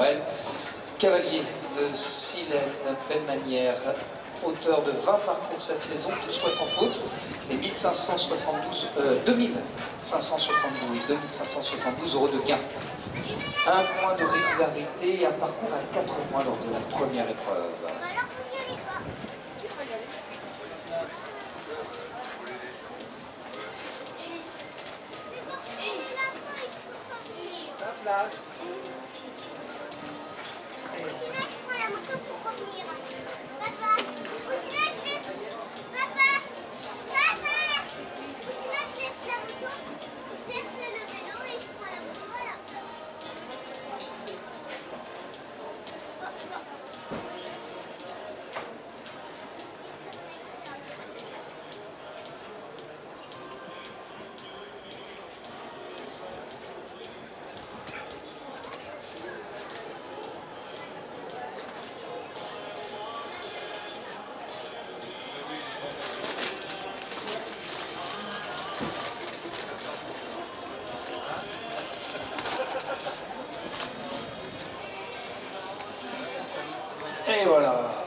naturel. Cavalier de Silène Benmanière, auteur de 20 parcours cette saison, tous soit sans faute, et 2572 euros de gain. Un point de régularité et un parcours à 4 points lors de la première épreuve. La moto pour revenir. Papa, ou sinon je laisse. Papa, papa. Ou sinon je laisse la moto. Je laisse le vélo et je prends la moto. Voilà. Et voilà.